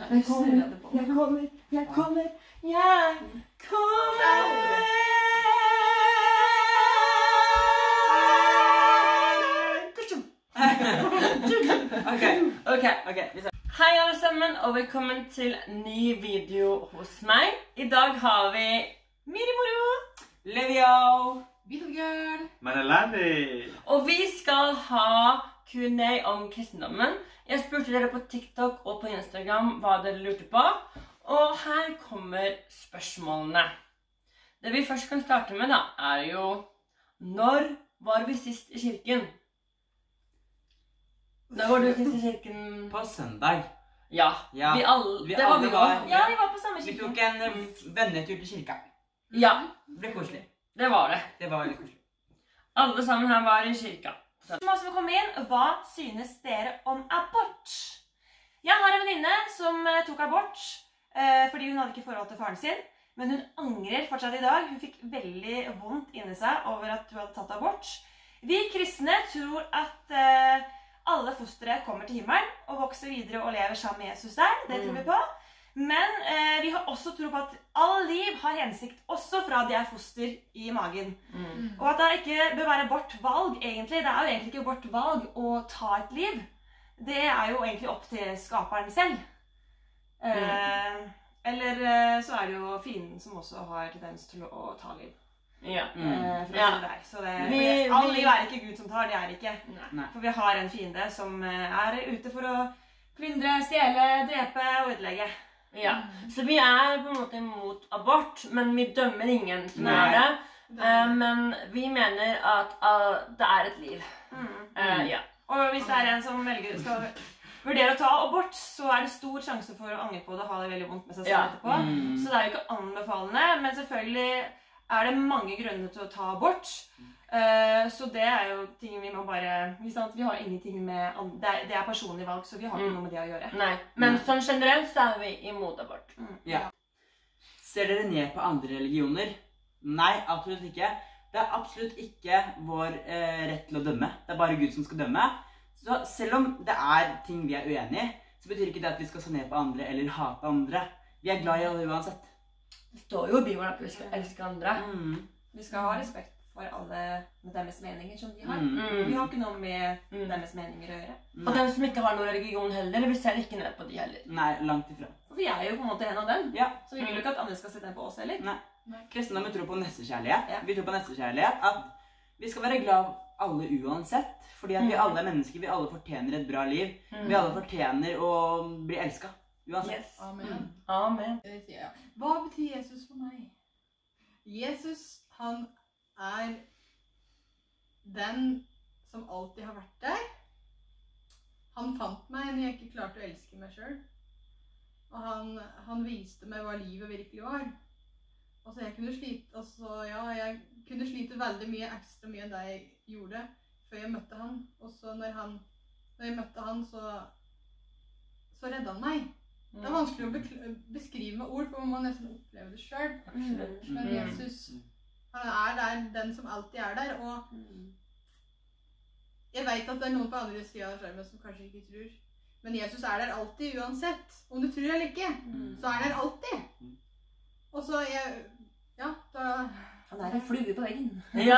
Jeg kommer. Ok. Hei alle sammen, og velkommen til ny video hos meg. I dag har vi Mirimoro, Levio, Beetlegirl, Manelandi. og vi skal ha Q&A om kristendommen. Jeg spurte dere på TikTok og på Instagram hva dere lurte på, og her kommer spørsmålene. Det vi først kan starte med da, er jo, når var vi sist i kirken? Da var du sist i kirken? på søndag. Ja, Ja, vi alle, vi det var alle vi var- også. Ja, vi var på samme Vi kirke. tok en vennetur til kirka. Ja, Det ble koselig. det var det. Det var veldig koselig. Alle sammen her var i kirka. Spørsmål som kom inn, hva synes dere om abort? Jeg har en venninne som tok abort fordi hun hadde ikke forhold til faren sin, men hun angrer fortsatt i dag. Hun fikk veldig vondt inni seg over at hun hadde tatt abort. Vi kristne tror at alle fostre kommer til himmelen og vokser videre og lever sammen med Jesus der. Det tror vi på. Men vi har også tro på at all liv har hensikt, også fra de er foster i magen. Og at det ikke bør være vårt valg, egentlig. Det er jo egentlig ikke vårt valg å ta et liv. Det er jo egentlig opp til skaperen selv. Eller så er det jo fienden som også har tendens til å ta liv. Ja. For Ja. det der. Så det, Vi- all liv er ikke Gud som tar, det er det ikke. Nei. For vi har en fiende som er ute for å plyndre, stjele, drepe og ødelegge. Ja, så vi er på en måte imot abort, men vi dømmer ingen som er Nei. det. Men vi mener at det er et liv. Ja. Og hvis det er en som skal vurdere å ta abort, så er det stor sjanse for å angre på det og ha det veldig vondt med seg selv Ja. etterpå. Så det er jo ikke anbefalende, men selvfølgelig er det mange grunner til å ta abort. Så det er jo ting vi må bare... Vi har ingenting med... Det er personlig valg, så vi har ikke noe med det å gjøre. Nei, men sånn generelt så er vi imot abort. Ja. Ser dere ned på andre religioner? Nei, absolutt ikke. Det er absolutt ikke vår rett til å dømme. Det er bare Gud som skal dømme. Så selv om det er ting vi er uenige i, så betyr ikke det at vi skal se ned på andre eller hate andre. Vi er glad i alle uansett. Det står jo i Bibelen at vi skal elske andre. Vi skal ha respekt for alle med deres meninger som de har. Mm. Vi har ikke noe med deres meninger å gjøre. Og den som ikke har noen religion heller, vi ser ikke ned på de heller. Nei, langt ifra. For vi er jo på en måte en av dem. Ja. Så vi vil jo ikke at andre skal sette ned på oss heller. Nei. Kristendommen tror på nestekjærlighet. Ja. Vi tror på nestekjærlighet at vi skal være glad alle uansett. Fordi at vi alle er mennesker, vi alle fortjener et bra liv. Vi alle fortjener å bli elsket. Uansett. Yes. Amen. Amen. Det sier jeg. Hva betyr Jesus for meg? Jesus, han er den som alltid har vært der. Han fant meg når jeg ikke klarte å elske meg selv. Og han viste meg hva livet virkelig var. Altså, jeg kunne slite veldig mye ekstra mye enn det jeg gjorde før jeg møtte han. Og så når jeg møtte han, så redde han meg. Det er vanskelig å beskrive med ord, for man må nesten oppleve det selv. Men Jesus, han er der, den som alltid er der, og jeg vet at det er noen på andre siden av skjermen som kanskje ikke tror. Men Jesus er der alltid, uansett. Om du tror eller ikke, så er der alltid. Og så, da... Han er en flue på veggen. Ja.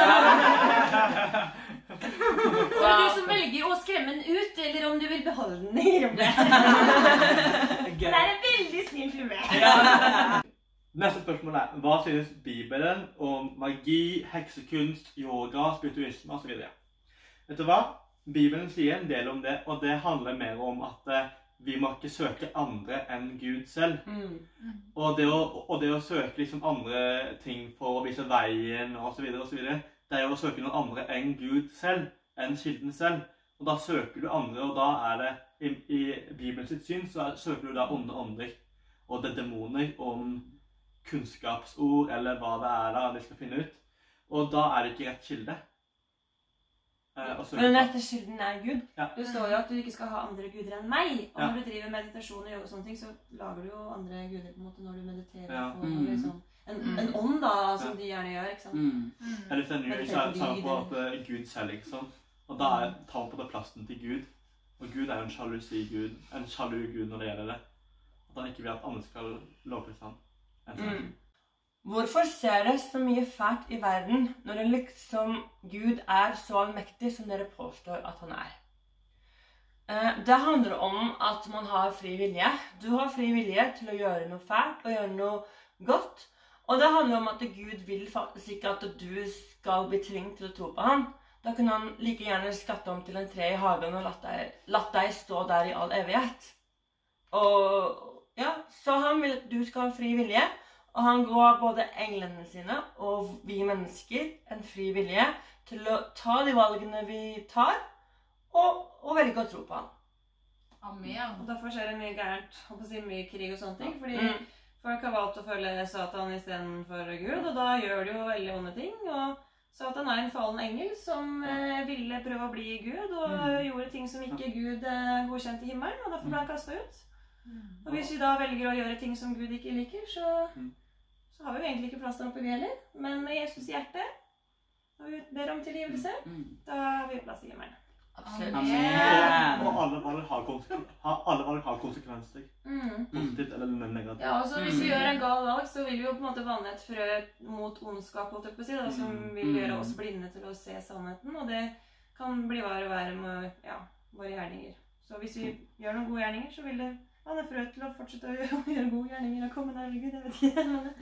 Så er det du som velger å skremme den ut, eller om du vil beholde den i rommet. Det er en veldig snill flue. Neste spørsmål er, hva synes Bibelen om magi, heksekunst, yoga, spirituisme og så videre? Vet du hva? Bibelen sier en del om det, og det handler mer om at vi må ikke søke andre enn Gud selv. Og det å søke liksom andre ting for å vise veien og så videre, det er jo å søke noen andre enn Gud selv, enn kilden selv. Og da søker du andre, og da er det, i Bibelens syn, så søker du da onde ånder. Og det er demoner om kunnskapsord, eller hva det er da de skal finne ut. Og da er det ikke rett kilde. Men den rette kilden er Gud. Ja. Det står jo at du ikke skal ha andre guder enn meg. Og når du driver meditasjon og yoga og sånne ting, så lager du jo andre guder på en måte når du mediterer. Ja. På liksom, en ånd da, som de gjerne gjør, ikke sant? Eller hvis det er ny, så er det på at Gud selv, ikke sant? Og da tar man på det plassen til Gud. Og Gud er jo en sjalusi Gud, en sjalu Gud når det gjelder det. han ikke vil at andre skal lovprise ham. Hvorfor ser det så mye fælt i verden når det liksom Gud er så allmektig som dere påstår at han er? Det handler om at man har fri vilje. Du har fri vilje til å gjøre noe fælt og gjøre noe godt. Og det handler om at Gud vil faktisk ikke at du skal bli tvunget til å tro på ham. Da kunne han like gjerne skatte om til en tre i hagen og latt deg stå der i all evighet. Og ja, så han vil at du skal ha fri vilje. Og han går både englene sine og vi mennesker en fri vilje til å ta de valgene vi tar, og velge å tro på han. Amen. Og derfor skjer det mye gærent, mye krig og sånne ting, fordi folk har valgt å følge Satan i stedet for Gud, og da gjør de jo veldig onde ting, og Satan er en fallen engel som ville prøve å bli Gud, og gjorde ting som ikke Gud godkjente i himmelen, og derfor ble han kastet ut. Og hvis vi da velger å gjøre ting som Gud ikke liker, så har vi jo egentlig ikke plass til oppe vi heller. Men med Jesus hjerte, når vi ber om tilgivelse, da har vi plass til himmelen. Absolutt. Og alle valg har konsekvenser. Positivt eller negativt. Ja, og så hvis vi gjør en gal valg, så vil vi jo på en måte vanne et frø mot ondskap, holdt jeg på å si, da, som vil gjøre oss blinde til å se sannheten, og det kan bli verre og verre med våre gjerninger. Så hvis vi gjør noen gode gjerninger, så vil det vanne frø til å fortsette å gjøre gode gjerninger og komme nærmere Gud, jeg vet ikke.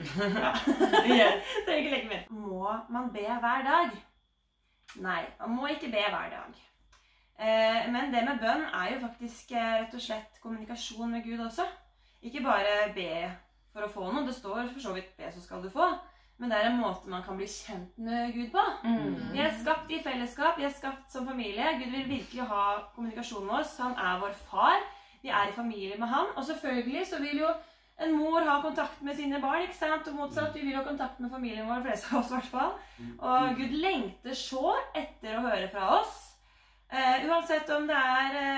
Det er ikke like mer. Må man be hver dag? Nei, man må ikke be hver dag. Men det med bønn er jo faktisk rett og slett kommunikasjon med Gud også. Ikke bare be for å få noe, det står for så vidt be så skal du få, men det er en måte man kan bli kjent med Gud på. Vi er skapt i fellesskap, vi er skapt som familie. Gud vil virkelig ha kommunikasjon med oss, han er vår far, vi er i familie med han, og selvfølgelig så vil jo en mor ha kontakt med sine barn, ikke sant? Og motsatt, vi vil ha kontakt med familien vår, flest av oss i hvert fall. Og Gud lengter så etter å høre fra oss. Uansett om det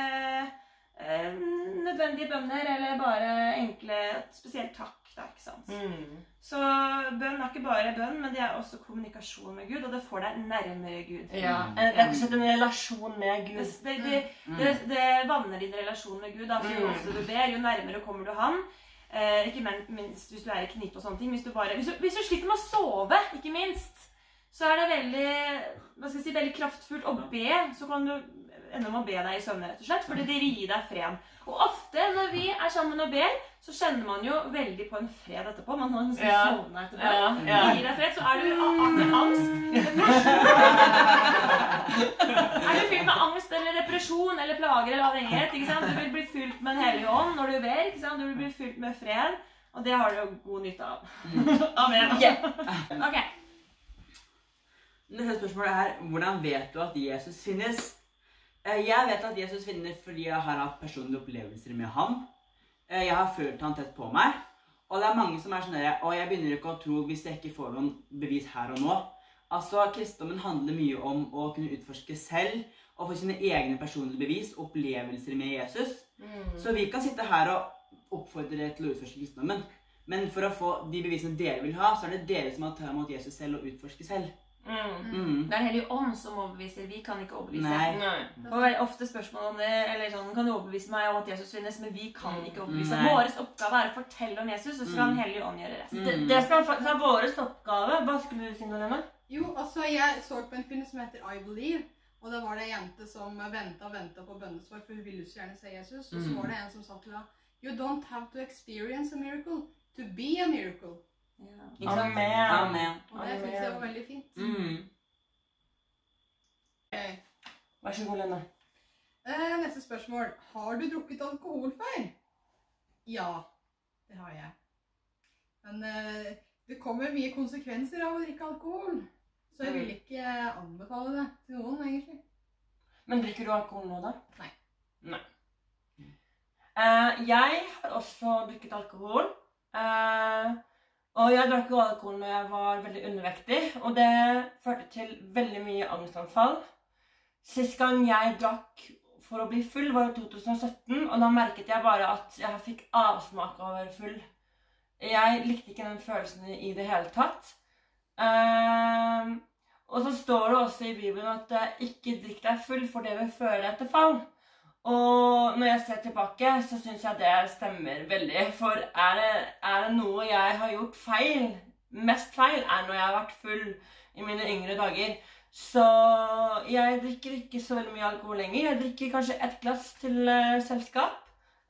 er nødvendige bønner eller bare enkle, spesielt takk, da, ikke sant? Så bønn er ikke bare bønn, men det er også kommunikasjon med Gud, og det får deg nærmere Gud. Ja, rett og slett en relasjon med Gud. Det vanner din relasjon med Gud, da, så jo ofte du ber, jo nærmere kommer du han. Ikke minst hvis du er i knipe og sånne ting. Hvis du sliter med å sove, ikke minst, så er det veldig kraftfullt å be, så kan du ende med å be deg i søvne, rett og slett, fordi det vil gi deg fred. Og ofte når vi er sammen og ber, så kjenner man jo veldig på en fred etterpå. Man har sovnet etterpå. Det gir deg fred, så er du angst. Er du fylt med angst eller depresjon eller plager eller avhengighet, ikke sant? Du vil bli fylt med en hellig ånd når du ber, ikke sant? Du vil bli fylt med fred, og det har du jo god nytte av. Amen. Ok. Neste spørsmål er, hvordan vet du at Jesus finnes? Jeg vet at Jesus finnes fordi jeg har hatt personlige opplevelser med ham. Jeg har følt han tett på meg. Og det er mange som er sånn der, og jeg begynner ikke å tro hvis jeg ikke får noen bevis her og nå. Altså, kristendommen handler mye om å kunne utforske selv, og få sine egne personlige bevis, opplevelser med Jesus. Så vi kan sitte her og oppfordre dere til å utforske kristendommen. Men for å få de bevisene dere vil ha, så er det dere som må ta imot Jesus selv og utforske selv. Det er en hellig ånd som overbeviser, vi kan ikke overbevise. Nei. Og veldig ofte spørsmål om det, eller sånn, kan du overbevise meg om at Jesus finnes, men vi kan ikke overbevise. Våres oppgave er å fortelle om Jesus, og så kan hellig ånd gjøre resten. Det som er våres oppgave, hva skulle du si noe, Lena? Jo, altså jeg så på en film som heter I Believe, og det var det en jente som ventet på bønnesvar, for hun ville så gjerne se Jesus, og så var det en som sa til henne, you don't have to experience a miracle, to be a miracle. Amen. Og det synes jeg var veldig fint. Okay. Vær så god, Lena. Neste spørsmål. Har du drukket alkohol før? Ja, det har jeg. Men det kommer mye konsekvenser av å drikke alkohol. Så jeg vil ikke anbefale det til noen, egentlig. Men drikker du alkohol nå, da? Nei. Jeg har også drukket alkohol. Og jeg drakk jo alkohol når jeg var veldig undervektig, og det førte til veldig mye angstanfall. Sist gang jeg drakk for å bli full var i 2017, og da merket jeg bare at jeg fikk avsmak av å være full. Jeg likte ikke den følelsen i det hele tatt. Og så står det også i Bibelen at ikke drikk deg full, for det vil føre deg til fall. Og når jeg ser tilbake, så synes jeg det stemmer veldig. For er det noe jeg har gjort feil, mest feil, når jeg har vært full i mine yngre dager. Så jeg drikker ikke så veldig mye alkohol lenger. Jeg drikker kanskje 1 glass til selskap.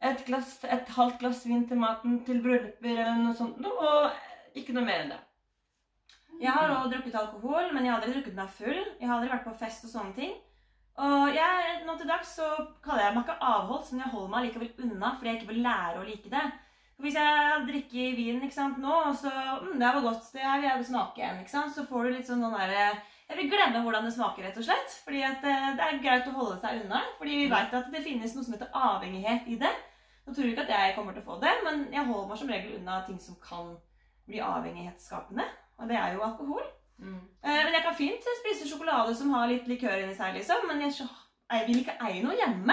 Et halvt glass vin til maten, til brylluper eller noe sånt. Og ikke noe mer enn det. Jeg har også drukket alkohol, men jeg har aldri drukket meg full. Jeg har aldri vært på fest og sånne ting. Og nå til dags så kaller jeg meg ikke avholdt, men jeg holder meg likevel unna, fordi jeg ikke vil lære å like det. For hvis jeg drikker vin, ikke sant, nå, og så, det var godt, det her vil jeg smake igjen, ikke sant, så får du litt sånn der, jeg vil glemme hvordan det smaker rett og slett, fordi at det er greit å holde seg unna, fordi vi vet at det finnes noe som heter avhengighet i det. Nå tror jeg ikke at jeg kommer til å få det, men jeg holder meg som regel unna ting som kan bli avhengighetsskapende, og det er jo alkohol. Men jeg kan fint spise sjokolade som har litt likør inni seg, liksom, men jeg vil ikke eie noe hjemme.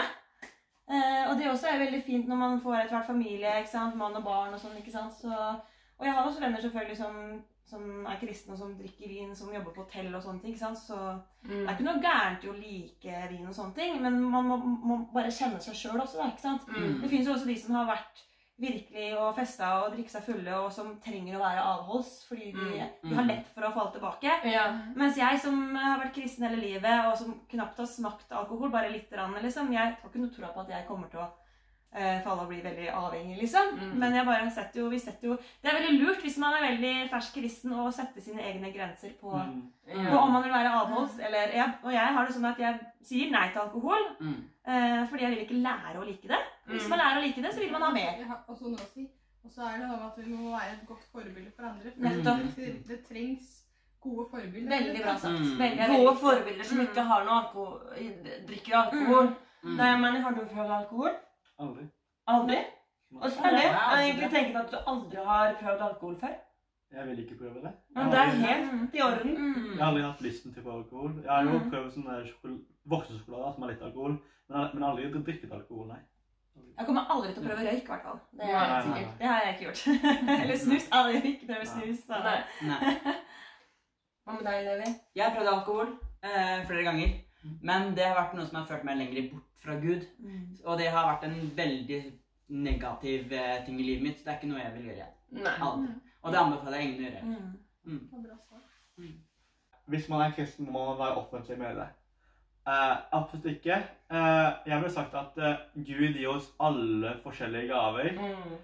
Og det også er veldig fint når man får etter hvert familie, ikke sant, mann og barn og sånn, ikke sant. Og jeg har også venner selvfølgelig som er kristne og som drikker vin, som jobber på hotell og sånne ting, ikke sant. Så det er ikke noe gærent i å like vin og sånne ting, men man må bare kjenne seg selv også, da, ikke sant. Det finnes jo også de som har vært virkelig å feste og drikke seg fulle, og som trenger å være avholds, fordi de har lett for å falle tilbake. Ja. Mens jeg som har vært kristen hele livet, og som knapt har smakt alkohol, bare litt rann, liksom, jeg har ikke noe tro på at jeg kommer til å falle og bli veldig avhengig, liksom. Men jeg bare vi setter jo, det er veldig lurt hvis man er veldig fersk kristen å sette sine egne grenser på om man vil være avholds, og jeg har det sånn at jeg sier nei til alkohol, fordi jeg vil ikke lære å like det. Hvis man lærer å like det, så vil man ha mer. Jeg har også noe å si. Og så er det noe at vi må være et godt forbilde for andre. Nettopp. Det trengs gode forbilder. Veldig bra sagt. Gode forbilder som ikke har noe alkohol, drikker alkohol. Nei, men har du prøvd alkohol? Aldri. Aldri? Og så er det. Jeg har egentlig tenkt at du aldri har prøvd alkohol før. Jeg vil ikke prøve det. Men det er helt i orden. Jeg har aldri hatt lysten til å prøve alkohol. Jeg har jo prøvd sånne voksensjokolade som har litt alkohol, men aldri drikket alkohol, nei. Jeg kommer aldri til å prøve røyk, i hvert fall. Det er helt sikkert. Det har jeg ikke gjort. Eller snus. Jeg vil ikke prøve snus. Nei. Hva med deg, Levi? Jeg har prøvd alkohol flere ganger, men det har vært noe som har ført meg lenger bort fra Gud. Og det har vært en veldig negativ ting i livet mitt, så det er ikke noe jeg vil gjøre igjen. Nei. Aldri. Og det anbefaler jeg ingen å gjøre. Det var bra svar. Hvis man er kristen, må man være offentlig med det. Absolutt ikke. Jeg vil sagt at Gud gir oss alle forskjellige gaver.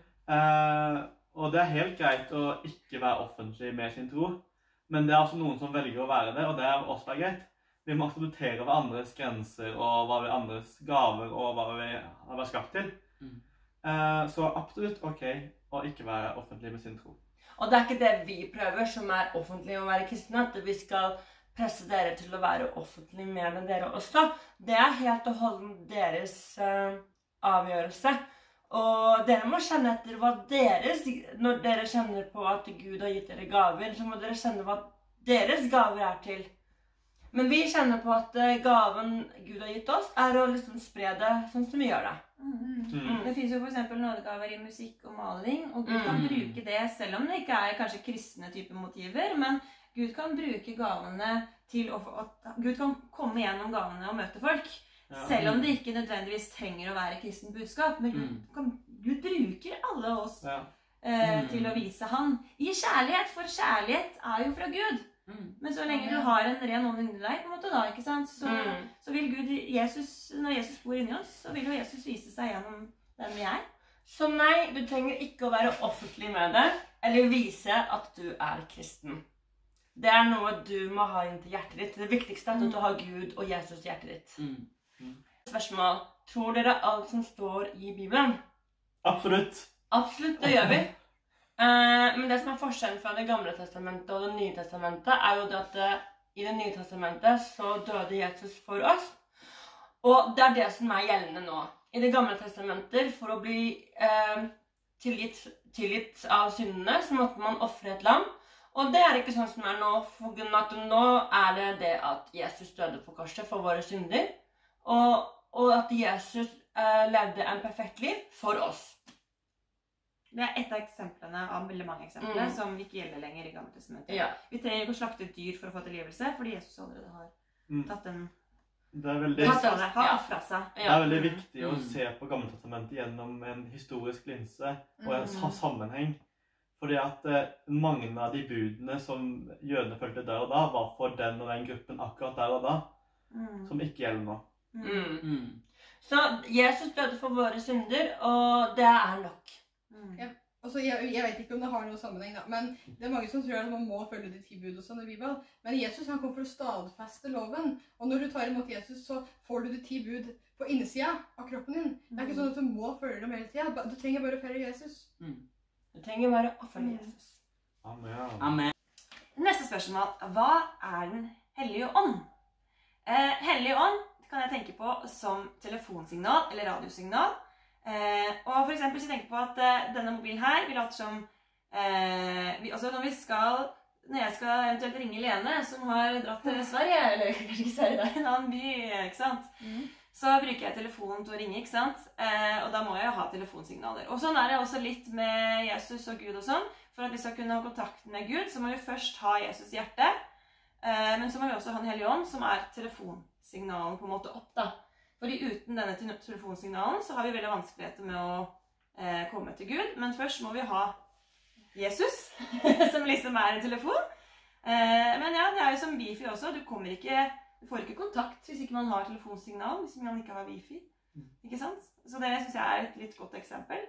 Og det er helt greit å ikke være offentlig med sin tro. Men det er altså noen som velger å være det, og det er også greit. Vi må akseptere hva andres grenser og hva andres gaver og hva vi har vært skapt til. Så absolutt ok å ikke være offentlig med sin tro. Og det er ikke det vi prøver som er offentlig å være kristne, at vi skal presse dere til å være offentlig med dere også. Det er helt og holdent deres avgjørelse. Og dere må kjenne etter hva når dere kjenner på at Gud har gitt dere gaver, så må dere kjenne hva deres gaver er til. Men vi kjenner på at gaven Gud har gitt oss er å liksom spre det sånn som vi gjør det. Det finnes jo for eksempel nådegaver i musikk og maling, og Gud kan bruke det selv om det ikke er kanskje kristne type motiver, men Gud kan bruke gavene til Gud kan komme gjennom gavene og møte folk, selv om det ikke nødvendigvis trenger å være kristen budskap, men Gud bruker alle oss til å vise han i kjærlighet, for kjærlighet er jo fra Gud. Men så lenge du har en ren ånd inni deg, på en måte da, ikke sant? Så vil Gud, når Jesus bor inni oss, så vil jo Jesus vise seg gjennom den vi er. Så nei, du trenger ikke å være offentlig med det, eller vise at du er kristen. Det er noe du må ha inn til hjertet ditt. Det viktigste er at du har Gud og Jesus i hjertet ditt. Spørsmål, tror dere alt som står i Bibelen? Absolutt. Absolutt, det gjør vi. Men det som er forskjellen fra det gamle testamentet og det nye testamentet, er jo det at i det nye testamentet så døde Jesus for oss. Og det er det som er gjeldende nå. I det gamle testamentet, for å bli tilgitt av syndene, så måtte man offre et lam. Og det er ikke sånn som er nå, for at nå er det at Jesus døde på korset for våre synder, og at Jesus levde en perfekt liv for oss. Det er et av eksemplene av veldig mange eksempler som ikke gjelder lenger i Gamle testamentet. Vi trenger ikke å slakte et dyr for å få tilgivelse, fordi Jesus allerede har tatt den Det er veldig, Har offret seg. det er veldig viktig å se på Gammeltestamentet gjennom en historisk linse og en sammenheng. Fordi at mange av de budene som jødene følte der og da, var for den og den gruppen akkurat der og da, som ikke gjelder nå. Så Jesus døde for våre synder, og det er nok. Altså, jeg vet ikke om det har noen sammenheng, da, men det er mange som tror at man må følge de 10 bud og sånn i Bibelen. Men Jesus han kom for å stadfeste loven, og når du tar imot Jesus, så får du de 10 bud på innsida av kroppen din. Det er ikke sånn at du må følge dem hele tiden. Du trenger bare å følge Jesus. Du trenger bare å følge Jesus. Amen. Amen. Neste spørsmål. Hva er Den hellige ånd? Hellige ånd kan jeg tenke på som telefonsignal eller radiosignal. Og for eksempel så tenker jeg på at denne mobilen her vil later som altså når jeg skal eventuelt ringe Lene som har dratt til Sverige, eller kanskje ikke Sverige, det er en annen by, ikke sant? Så bruker jeg telefonen til å ringe, ikke sant? Og da må jeg jo ha telefonsignaler. Og sånn er det også litt med Jesus og Gud og sånn. For at vi skal kunne ha kontakt med Gud, så må vi først ha Jesus i hjertet. Men så må vi også ha Den hellige ånd, som er telefonsignalen på en måte opp da. Fordi uten denne telefonsignalen så har vi veldig vanskeligheter med å komme til Gud. Men først må vi ha Jesus, som liksom er en telefon. Men ja, det er jo som wifi også. Du får ikke kontakt hvis ikke man har telefonsignal, hvis man ikke har wifi. Ikke sant? Så det synes jeg er et litt godt eksempel.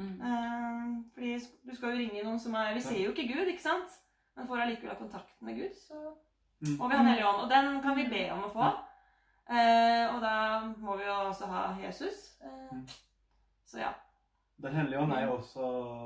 Fordi du skal jo ringe noen som vi ser jo ikke Gud, ikke sant? Men for å likevel ha kontakt med Gud, så må vi ha Den hellige ånd. Og den kan vi be om å få. Og da må vi jo også ha Jesus. Så ja. Den hellige ånd er jo også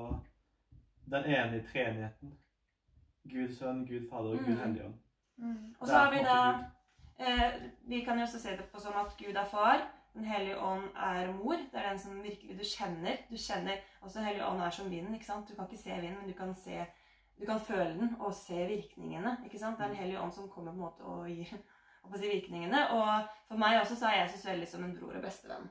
den ene i treenigheten. Gud Sønn, Gud Fader og Gud Hellige ånd. Og så har vi da, vi kan jo også se det på som at Gud er far, Den hellige ånd er mor. Det er den som virkelig du kjenner. Altså Den hellige ånd er som vinden, ikke sant? Du kan ikke se vinden, men du kan føle den og se virkningene, ikke sant? Det er Den hellige ånd som kommer på en måte og gir på si virkningene, og for meg også så er Jesus veldig som en bror og bestevenn.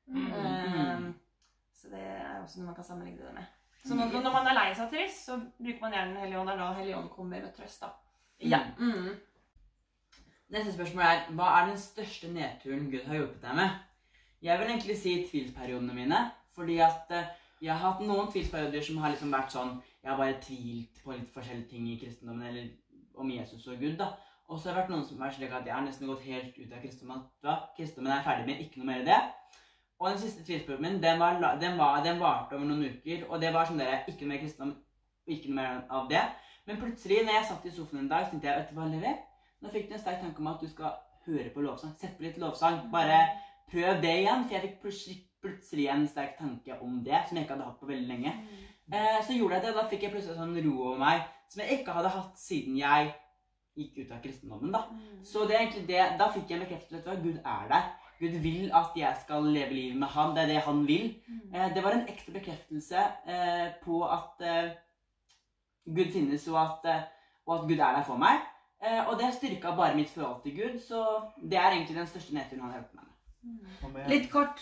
Så det er også noe man kan sammenligne det med. Så når man er lei seg trist, så bruker man gjerne Den hellige ånd, og da Hellige ånd kommer med trøst da. Ja. Neste spørsmål er, hva er den største nedturen Gud har hjulpet deg med? Jeg vil egentlig si tvilsperiodene mine, fordi at jeg har hatt noen tvilsperioder som har liksom vært sånn, jeg har bare tvilt på litt forskjellige ting i kristendommen, eller om Jesus og Gud da. Og så har det vært noen som har vært slik at jeg har nesten gått helt ut av kristendommen. Kristendommen er ferdig med, ikke noe mer i det. Og den siste tvilsperioden min, den varte over noen uker, og det var sånn der, ikke noe mer kristendom, ikke noe mer av det. Men plutselig, når jeg satt i sofaen en dag, så tenkte jeg, vet du hva, Levi? Nå fikk du en sterk tanke om at du skal høre på lovsang, sette på litt lovsang, bare prøv det igjen, for jeg fikk plutselig en sterk tanke om det, som jeg ikke hadde hatt på veldig lenge. Så gjorde jeg det, da fikk jeg plutselig sånn ro over meg, som jeg ikke hadde hatt siden jeg gikk ut av kristendommen da. Så det er egentlig det, da fikk jeg en bekreftelse at Gud er der. Gud vil at jeg skal leve livet med han, det er det han vil. Det var en ekte bekreftelse på at Gud finnes, og at Gud er der for meg. Og det styrket bare mitt forhold til Gud, så det er egentlig den største nedturen han har hjulpet meg med. Litt kort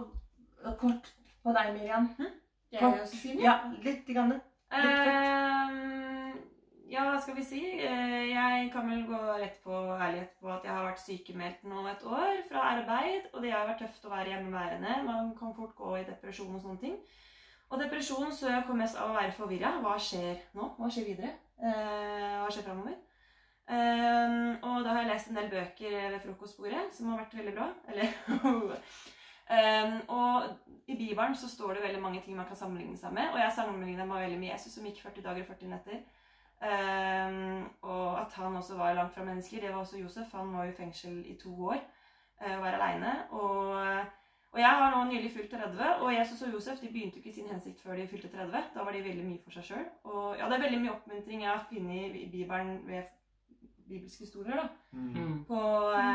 på deg, Miriam. Ja, litt grann. Ja, hva skal vi si? Jeg kan vel gå rett på ærlighet på at jeg har vært sykemeldt nå et år fra arbeid, og det har vært tøft å være hjemmeværende. Man kan fort gå i depresjon og sånne ting. Og depresjon så kommer jeg av å være forvirret. Hva skjer nå? Hva skjer videre? Hva skjer fremover? Og da har jeg lest en del bøker ved frokostbordet, som har vært veldig bra. Og i Bibelen så står det veldig mange ting man kan sammenligne seg med, og jeg sammenlignet meg veldig med Jesus, som gikk 40 dager og 40 netter. Og at han også var langt fra mennesker. Det var også Josef. Han var i fengsel i 2 år og var alene. Og jeg har nå nylig fylt 30, og Jesus og Josef de begynte ikke sin hensikt før de fylte 30. Da var de veldig mye for seg selv. Og ja, det er veldig mye oppmuntring jeg har funnet i Bibelen ved bibelske historier da. På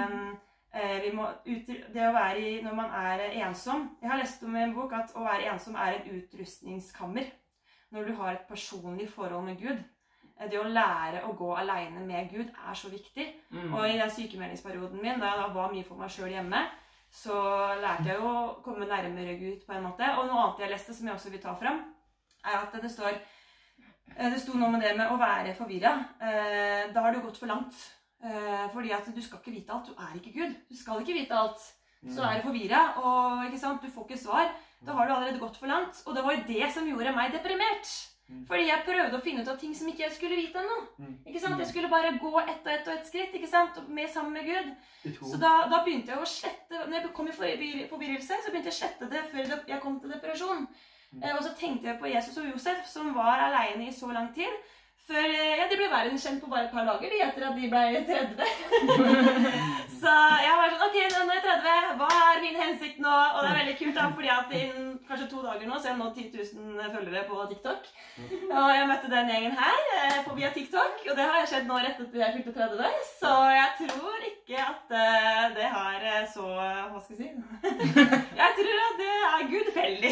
det å være når man er ensom. Jeg har lest om en bok at å være ensom er en utrustningskammer. Når du har et personlig forhold med Gud. Det å lære å gå alene med Gud er så viktig. Og i den sykemeldingsperioden min, da jeg var mye for meg selv hjemme, så lærte jeg å komme nærmere Gud på en måte. Og noe annet jeg leste som jeg også vil ta frem, er at det sto noe med det med å være forvirret. Da har du gått for langt. Fordi at du skal ikke vite alt. Du er ikke Gud. Du skal ikke vite alt. Så er du forvirret, og ikke sant? Du får ikke svar. Da har du allerede gått for langt. Og det var jo det som gjorde meg deprimert. Fordi jeg prøvde å finne ut av ting som ikke jeg skulle vite ennå. Ikke sant? Jeg skulle bare gå ett og ett skritt, ikke sant? Sammen med Gud. Så da begynte jeg å slette, når jeg kom i forvirrelse, så begynte jeg å slette det før jeg kom til depresjon. Og så tenkte jeg på Jesus og Josef, som var alene i så lang tid. Før de ble verdenskjent på bare et par dager, etter at de ble 30. Så jeg var sånn, ok, nå er jeg 30, hva er min hensikt nå? Og det er veldig kult da, fordi at innen kanskje 2 dager nå, så har jeg nådd 10 000 følgere på TikTok. Og jeg møtte den gjengen her via TikTok, og det har jeg skjedd nå rett etter jeg fylte 30. Så jeg tror ikke at det har så, hva skal jeg si? Jeg tror at det er gudfeldig.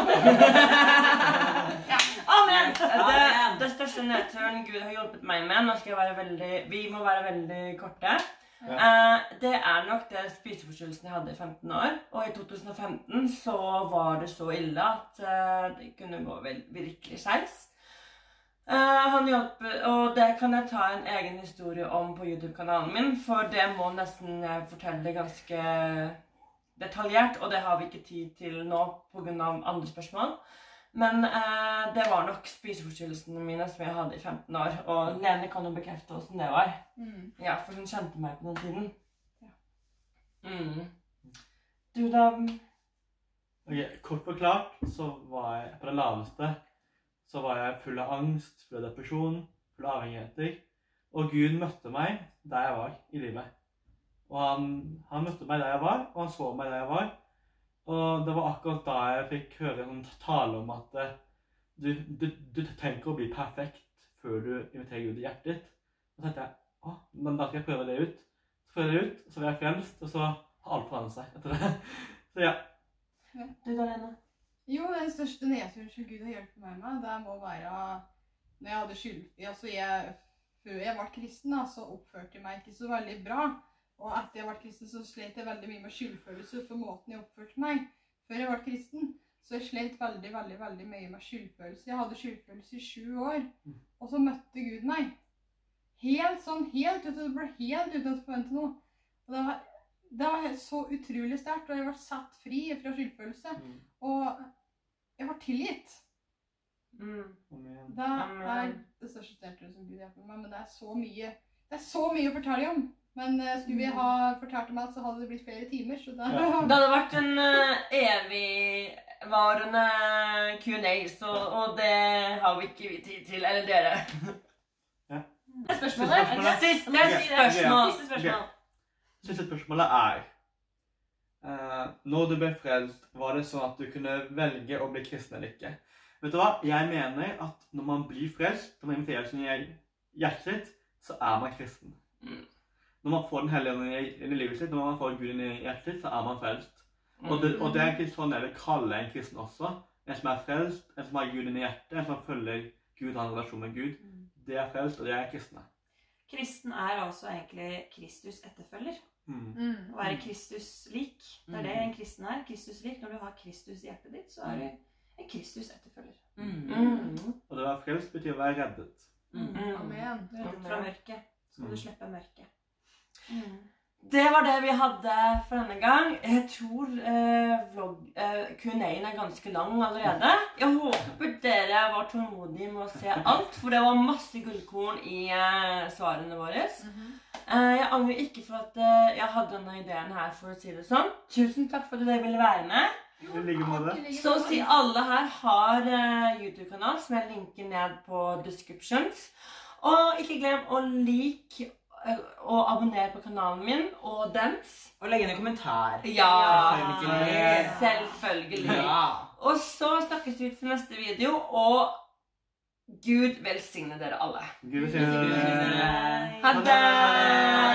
Ja, amen! Det største nedturen Gud har hjulpet meg med, nå skal jeg være vi må være veldig korte. Det er nok det spiseforstyrrelsen jeg hadde i 15 år, og i 2015 så var det så ille at det kunne gå virkelig skeis. Han hjalp, og det kan jeg ta en egen historie om på YouTube-kanalen min, for det må nesten jeg fortelle ganske detaljert, og det har vi ikke tid til nå på grunn av andre spørsmål. Men det var nok spiseforstyrrelsene mine som jeg hadde i 15 år, og Lene kan jo bekrefte hvordan det var. Ja, for hun kjente meg på den tiden. Du da? Ok, kort forklart så var jeg på det laveste, så var jeg full av angst, full av depresjon, full av avhengigheter, og Gud møtte meg der jeg var i livet. Og han møtte meg der jeg var, og han så meg der jeg var. Og det var akkurat da jeg fikk høre en tale om at du tenker å bli perfekt før du inviterer Gud i hjertet ditt. Og så tenkte jeg, men da skal jeg prøve det ut. Så prøvde jeg det ut, så var jeg frelst, og så har alt forandret seg etter det. Så ja. Du da, Lene? Jo, den største nedturen som Gud har hjulpet meg med, det må være når jeg hadde skyld. Før jeg ble kristen, så oppførte jeg meg ikke så veldig bra. Og etter jeg ble kristen, så slet jeg veldig mye med skyldfølelse for måten jeg oppførte meg. Før jeg ble kristen, så jeg slet veldig mye med skyldfølelse. Jeg hadde skyldfølelse i 7 år, og så møtte Gud meg. Helt ut, det ble helt uten å forvente noe. Og det var så utrolig sterkt, og jeg ble satt fri fra skyldfølelse. Og jeg var tilgitt. Det er det største stertere som Gud hjelper meg, men det er så mye å fortelle om. Men skulle vi ha fortalt om alt, så hadde det blitt flere timer, så da... Det hadde vært en evigvarende Q&A, og det har vi ikke tid til, eller dere. Det er spørsmålet. Siste spørsmål. Siste spørsmålet er, når du ble frelst, var det sånn at du kunne velge å bli kristen eller ikke? Vet du hva? Jeg mener at når man blir frelst, når man inviterer sin hjertet sitt, så er man kristen. Når man får den hellige ånden inn i livet sitt, når man får Gud inn i hjertet sitt, så er man frelst. Og det er ikke sånn jeg vil kalle en kristen også. En som er frelst, en som har Gud inn i hjertet, en som følger Gud og har en relasjon med Gud. Det er frelst, og det er kristne. Kristen er altså egentlig Kristus etterfølger. Å være Kristus lik. Det er det en kristen er. Kristus lik. Når du har Kristus i hjertet ditt, så er du en Kristus etterfølger. Og det å være frelst betyr å være reddet. Amen. Reddet fra mørket. Skal du slippe mørket. Det var det vi hadde for denne gang. Jeg tror Q&A-en er ganske lang allerede. Jeg håper dere var tålmodige med å se alt, for det var masse gullkorn i svarene våre. Jeg angrer ikke for at jeg hadde denne ideen her, for å si det sånn. Tusen takk for at dere ville være med. Så å si alle her har YouTube-kanal, som jeg linker ned på descriptions. Og ikke glem å like og abonnere på kanalen min og dens. Og legge inn en kommentar. Ja, selvfølgelig. Og så snakkes vi til neste video, og Gud velsigne dere alle. Gud velsigne dere. Ha det!